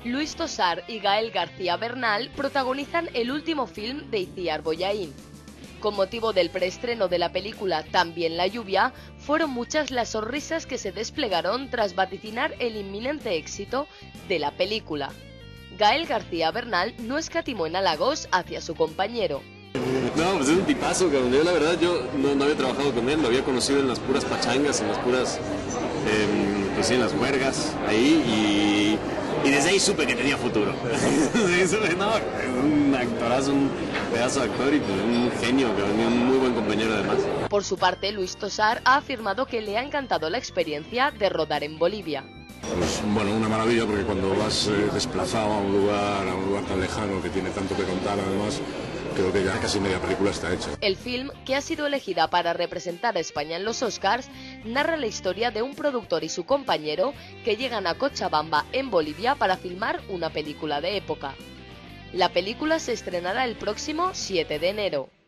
Luis Tosar y Gael García Bernal protagonizan el último film de Itziar Bollaín. Con motivo del preestreno de la película También la lluvia, fueron muchas las sonrisas que se desplegaron tras vaticinar el inminente éxito de la película. Gael García Bernal no escatimó en halagos hacia su compañero. No, pues es un tipazo, cabrón. Yo la verdad, no había trabajado con él, lo había conocido en las puras pachangas, en las puras, pues sí, en las juergas, ahí, y desde ahí supe que tenía futuro. No, es un actorazo, un pedazo de actor y pues un genio, cabrón, y un muy buen compañero además. Por su parte, Luis Tosar ha afirmado que le ha encantado la experiencia de rodar en Bolivia. Pues bueno, una maravilla, porque cuando vas desplazado a un lugar tan lejano que tiene tanto que contar, además, creo que ya casi media película está hecha. El film, que ha sido elegida para representar a España en los Oscars, narra la historia de un productor y su compañero que llegan a Cochabamba, en Bolivia, para filmar una película de época. La película se estrenará el próximo 7 de enero.